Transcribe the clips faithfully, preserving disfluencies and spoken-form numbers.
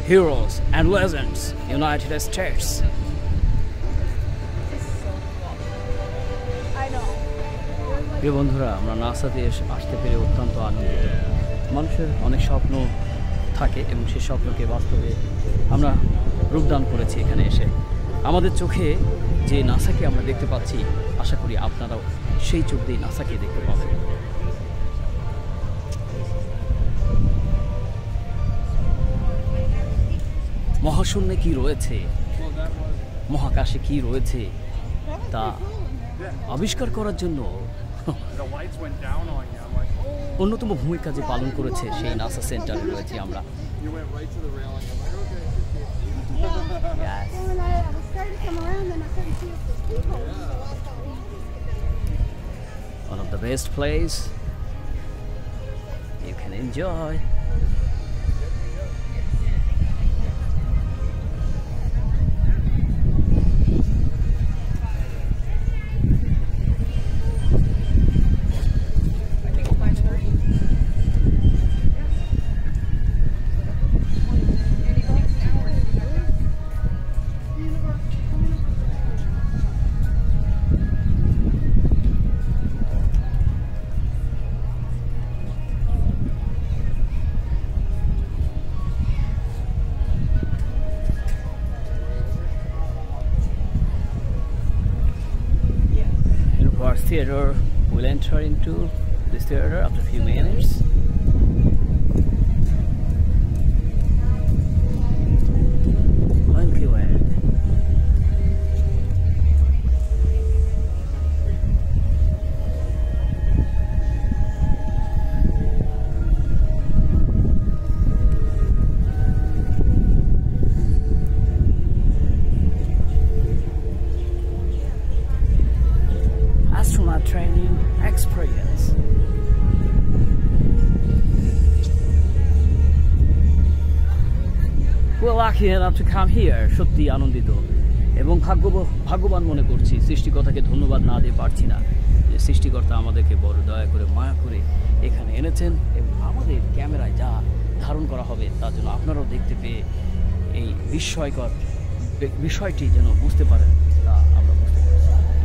heroes and legends, United States. প্রিয় বন্ধুরা, আমরা নাসাতে আসতে পেরে অত্যন্ত আনন্দিত। মানুষের অনেক স্বপ্ন থাকে এবং সেই স্বপ্নকে বাস্তবে আমরা রূপদান করেছি এখানে এসে। আমাদের চোখে যে নাসাকে আমরা দেখতে পাচ্ছি, আশা করি আপনারাও সেই চোখ দিয়ে নাসাকে দেখতে পাবেন। মহাশূন্যে কি রয়েছে, মহাকাশে কি রয়েছে তা আবিষ্কার করার জন্য অন্যতম ভূমিকা যে পালন করেছে সেই নাসা সেন্টারে রয়েছে আমরা। One of the best place you can enjoy. Theater will enter into this theater after a few minutes. Milky Way. Astronaut training experience. We're lucky enough to come here. সত্যি আনন্দিত এবং ভাগ্য ভাগ্যবান মনে করছি। সৃষ্টিকর্তাকে ধন্যবাদ না দিয়ে পারছি না যে সৃষ্টিকর্তা আমাদেরকে বড় দয়া করে মায়া করে এখানে এনেছেন এবং আমাদের ক্যামেরায় যা ধারণ করা হবে তার জন্য আপনারাও দেখতে পেয়ে এই বিস্ময়কর বিষয়টি যেন বুঝতে পারেন তা আমরা বুঝতে পারছি।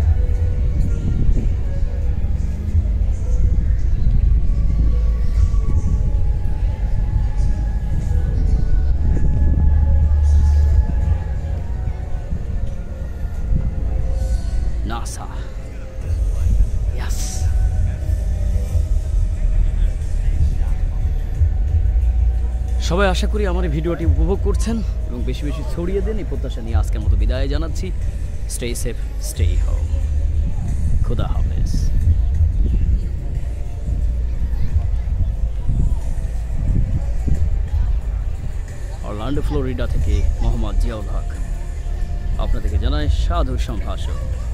NASA. Yes. সবাই আশা করি আমার এই ভিডিওটি উপভোগ করছেন এবং বেশি বেশি ছড়িয়ে দেন এই প্রত্যাশা নিয়ে আজকের মতো বিদায় জানাচ্ছি। Stay safe, stay home. খুদা হাফেজ। অরল্যান্ডো ফ্লোরিডা থেকে মোহাম্মদ জিয়াউল হক আপনাদেরকে জানাই সাধু সম্ভাষণ।